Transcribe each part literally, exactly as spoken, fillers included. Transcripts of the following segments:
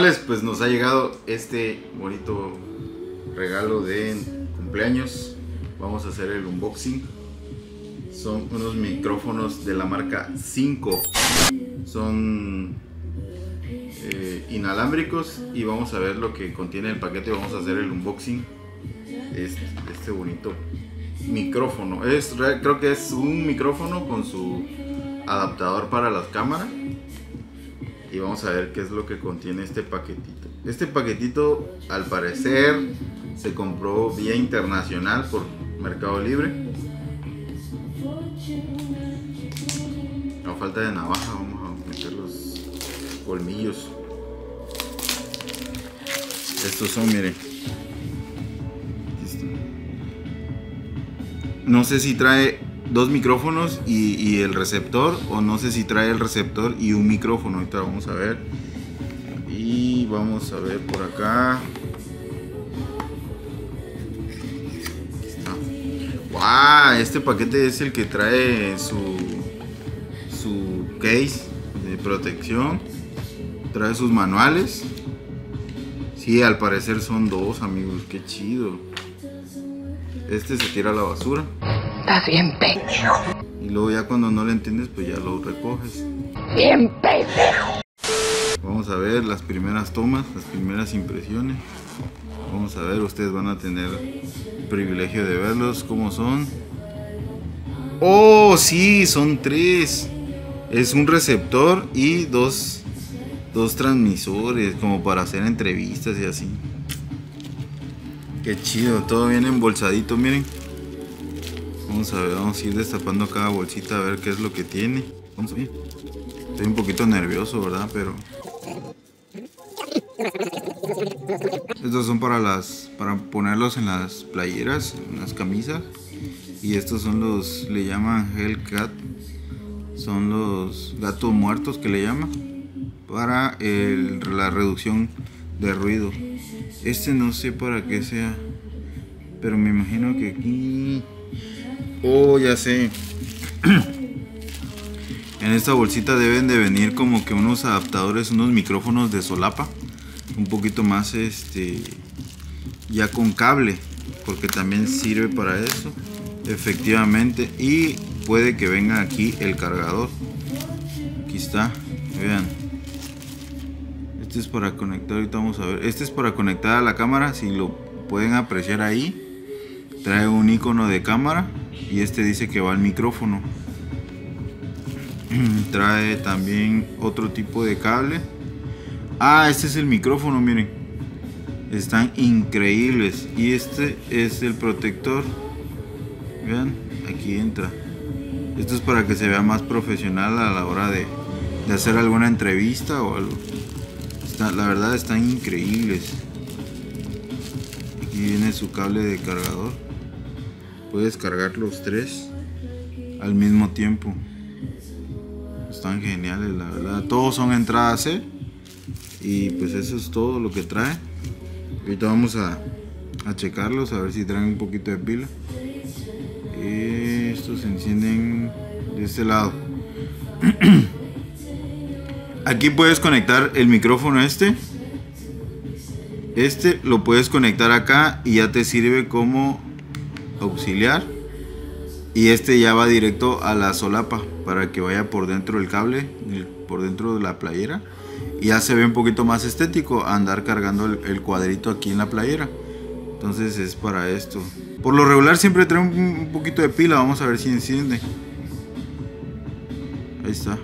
carnales, pues nos ha llegado este bonito regalo de cumpleaños. Vamos a hacer el unboxing. Son unos micrófonos de la marca cinco. Son eh, inalámbricos y vamos a ver lo que contiene el paquete. Vamos a hacer el unboxing de este, de este bonito micrófono. Es, creo que es un micrófono con su adaptador para las cámaras. Y vamos a ver qué es lo que contiene este paquetito. Este paquetito, al parecer, se compró vía internacional por Mercado Libre. A falta de navaja vamos a meter los colmillos. Estos son, miren. No sé si trae dos micrófonos y, y el receptor, o no sé si trae el receptor y un micrófono. Ahorita vamos a ver. Y vamos a ver por acá. ¡Wow! Este paquete es el que trae su, su case de protección. Trae sus manuales. Sí, al parecer son dos, amigos. ¡Qué chido! Este se tira a la basura. Estás bien pendejo. Y luego ya cuando no le entiendes, pues ya lo recoges. Bien pendejo. Vamos a ver las primeras tomas, las primeras impresiones. Vamos a ver, ustedes van a tener el privilegio de verlos cómo son. ¡Oh, sí! Son tres. Es un receptor y dos, dos transmisores, como para hacer entrevistas y así. Qué chido, todo bien embolsadito, miren. Vamos a ver, vamos a ir destapando cada bolsita a ver qué es lo que tiene. Vamos a ver. Estoy un poquito nervioso, ¿verdad? Pero estos son para las para ponerlos en las playeras, en las camisas. Y estos son los, le llaman Hellcat. Son los gatos muertos que le llaman, para el, la reducción de ruido. Este no sé para qué sea, pero me imagino que aquí... Oh, ya sé. En esta bolsita deben de venir como que unos adaptadores, unos micrófonos de solapa, un poquito más este, ya con cable, porque también sirve para eso, efectivamente. Y puede que venga aquí el cargador. Aquí está, vean. Este es para conectar, ahorita vamos a ver. Este es para conectar a la cámara, si lo pueden apreciar ahí. Trae un icono de cámara y este dice que va al micrófono. Trae también otro tipo de cable. Ah, este es el micrófono, miren. Están increíbles. Y este es el protector. Vean, aquí entra. Esto es para que se vea más profesional a la hora de, de hacer alguna entrevista o algo. Está, la verdad están increíbles. Aquí viene su cable de cargador. Puedes cargar los tres al mismo tiempo. Están geniales, la verdad. Todos son entrada C. Y pues eso es todo lo que trae. Ahorita vamos a, a checarlos, a ver si traen un poquito de pila. Estos se encienden de este lado. Aquí puedes conectar el micrófono este. Este lo puedes conectar acá y ya te sirve como auxiliar. Y este ya va directo a la solapa para que vaya por dentro del cable, por dentro de la playera. Y ya se ve un poquito más estético andar cargando el, el cuadrito aquí en la playera. Entonces es para esto. Por lo regular siempre trae un, un poquito de pila. Vamos a ver si enciende. Ahí está.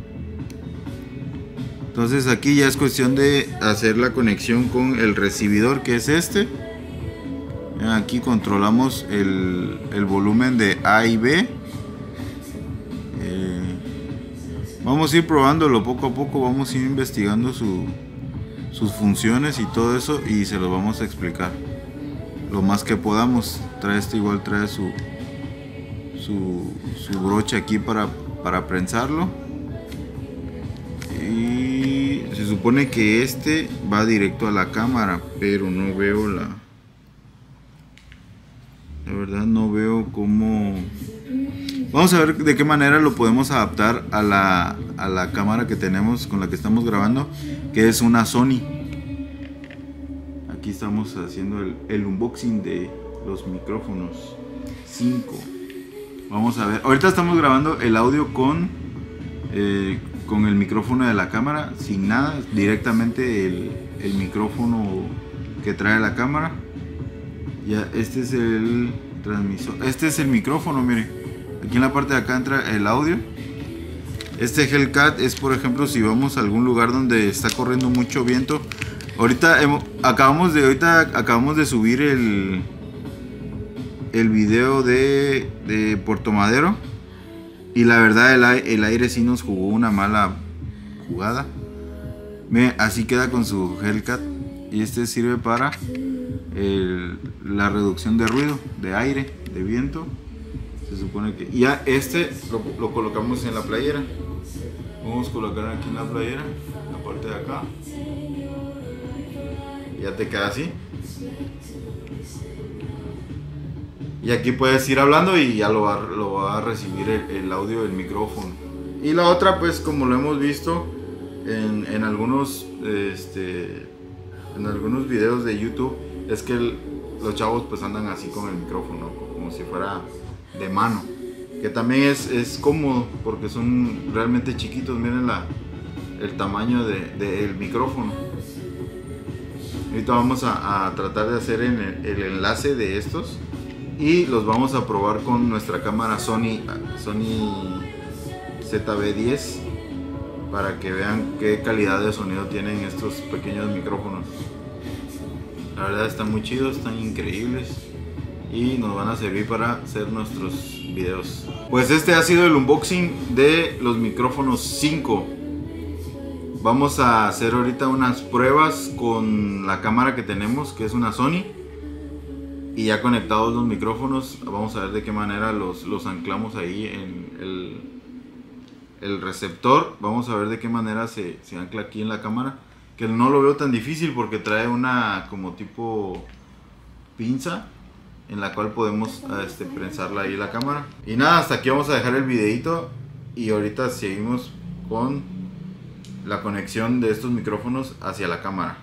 Entonces aquí ya es cuestión de hacer la conexión con el recibidor, que es este. Aquí controlamos el, el volumen de A y B. Eh, vamos a ir probándolo poco a poco. Vamos a ir investigando su, sus funciones y todo eso, y se lo vamos a explicar lo más que podamos. Trae este, igual trae su, su, su broche aquí para, para prensarlo. Y se supone que este va directo a la cámara, pero no veo la... La verdad no veo cómo... Vamos a ver de qué manera lo podemos adaptar a la, a la cámara que tenemos, con la que estamos grabando, que es una Sony. aquí estamos haciendo el, el unboxing de los micrófonos cinco. Vamos a ver, ahorita estamos grabando el audio con eh, con el micrófono de la cámara, sin nada, directamente el, el micrófono que trae la cámara. Ya, este es el transmisor, este es el micrófono, miren, aquí en la parte de acá entra el audio. Este Hellcat es, por ejemplo, si vamos a algún lugar donde está corriendo mucho viento. Ahorita hemos, acabamos de ahorita acabamos de subir el el video de, de Puerto Madero, y la verdad el, el aire sí nos jugó una mala jugada. Miren, así queda con su Hellcat, y este sirve para el, la reducción de ruido, de aire, de viento. Se supone que ya este lo, lo colocamos en la playera. Vamos a colocar aquí en la playera, la parte de acá. Ya te queda así. Y aquí puedes ir hablando y ya lo va, lo va a recibir el, el audio del micrófono. Y la otra, pues como lo hemos visto en, en algunos este, en algunos videos de YouTube, es que el, los chavos pues andan así con el micrófono, como si fuera de mano, que también es, es cómodo porque son realmente chiquitos. Miren la, el tamaño del de, de micrófono. Ahorita vamos a, a tratar de hacer en el, el enlace de estos y los vamos a probar con nuestra cámara Sony Sony Z V diez para que vean qué calidad de sonido tienen estos pequeños micrófonos. La verdad están muy chidos, están increíbles y nos van a servir para hacer nuestros videos. Pues este ha sido el unboxing de los micrófonos cinco. Vamos a hacer ahorita unas pruebas con la cámara que tenemos, que es una Sony, y ya conectados los micrófonos vamos a ver de qué manera los, los anclamos ahí en el, el receptor. Vamos a ver de qué manera se, se ancla aquí en la cámara, que no lo veo tan difícil porque trae una como tipo pinza en la cual podemos este, prensarla ahí la cámara. Y nada, hasta aquí vamos a dejar el videito y ahorita seguimos con la conexión de estos micrófonos hacia la cámara.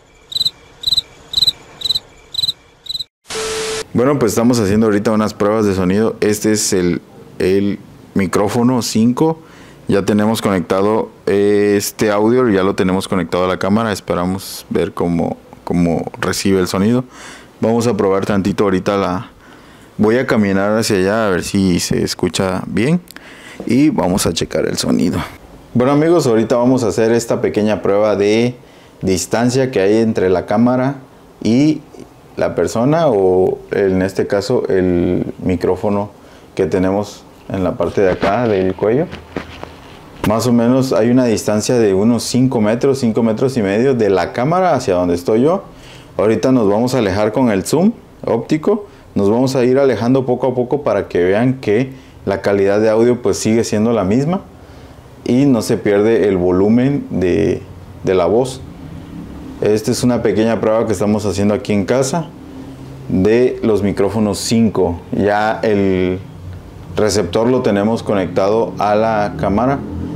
Bueno, pues estamos haciendo ahorita unas pruebas de sonido. Este es el, el micrófono cinco. Ya tenemos conectado este audio, ya lo tenemos conectado a la cámara. Esperamos ver cómo, cómo recibe el sonido. Vamos a probar tantito ahorita la... Voy a caminar hacia allá a ver si se escucha bien y vamos a checar el sonido. Bueno amigos, ahorita vamos a hacer esta pequeña prueba de distancia que hay entre la cámara y la persona, o en este caso el micrófono que tenemos en la parte de acá del cuello. Más o menos hay una distancia de unos cinco metros, cinco metros y medio de la cámara hacia donde estoy yo. Ahorita nos vamos a alejar con el zoom óptico, nos vamos a ir alejando poco a poco para que vean que la calidad de audio pues sigue siendo la misma y no se pierde el volumen de, de la voz. Esta es una pequeña prueba que estamos haciendo aquí en casa de los micrófonos cinco. Ya el receptor lo tenemos conectado a la cámara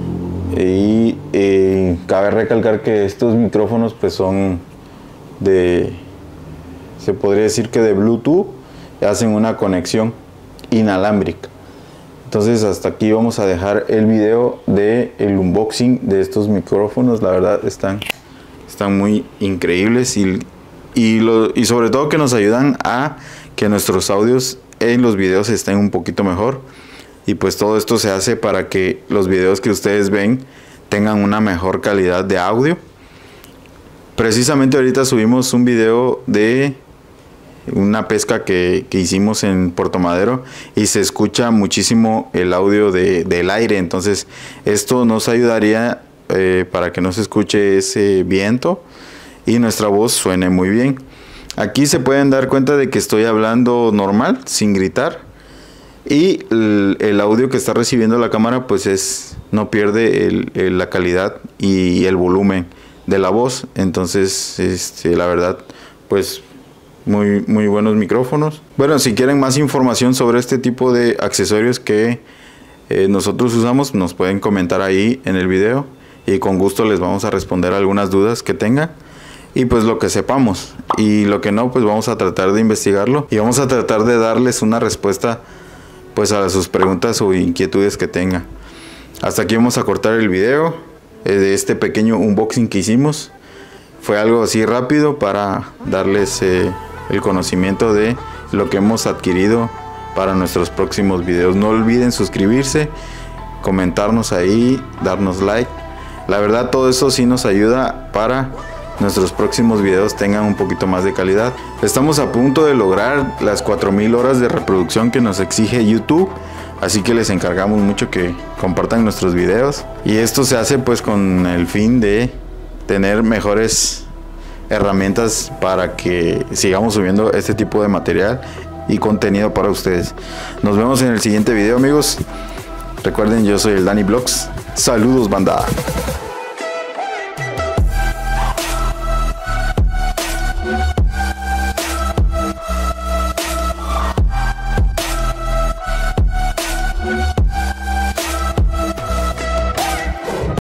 y eh, cabe recalcar que estos micrófonos pues son de, se podría decir que de Bluetooth, hacen una conexión inalámbrica. Entonces hasta aquí vamos a dejar el video de el unboxing de estos micrófonos. La verdad están, están muy increíbles y, y, lo, y sobre todo que nos ayudan a que nuestros audios en los videos estén un poquito mejor. Y pues todo esto se hace para que los videos que ustedes ven tengan una mejor calidad de audio. Precisamente ahorita subimos un video de una pesca que, que hicimos en Puerto Madero y se escucha muchísimo el audio de, del aire. Entonces esto nos ayudaría eh, para que no se escuche ese viento y nuestra voz suene muy bien. Aquí se pueden dar cuenta de que estoy hablando normal, sin gritar, y el, el audio que está recibiendo la cámara pues es, no pierde el, el, la calidad y el volumen de la voz. Entonces este, la verdad pues muy, muy buenos micrófonos. Bueno, si quieren más información sobre este tipo de accesorios que eh, nosotros usamos, nos pueden comentar ahí en el video y con gusto les vamos a responder algunas dudas que tengan. y pues lo que sepamos, y lo que no, pues vamos a tratar de investigarlo y vamos a tratar de darles una respuesta pues a sus preguntas o inquietudes que tengan. Hasta aquí vamos a cortar el video de este pequeño unboxing que hicimos. Fue algo así rápido para darles eh, el conocimiento de lo que hemos adquirido para nuestros próximos videos. No olviden suscribirse, comentarnos ahí, darnos like. La verdad todo eso sí nos ayuda para nuestros próximos videos tengan un poquito más de calidad. Estamos a punto de lograr las cuatro mil horas de reproducción que nos exige YouTube, así que les encargamos mucho que compartan nuestros videos, y esto se hace pues con el fin de tener mejores herramientas para que sigamos subiendo este tipo de material y contenido para ustedes. Nos vemos en el siguiente video, amigos. Recuerden, yo soy el Dani Vlogs. Saludos, banda.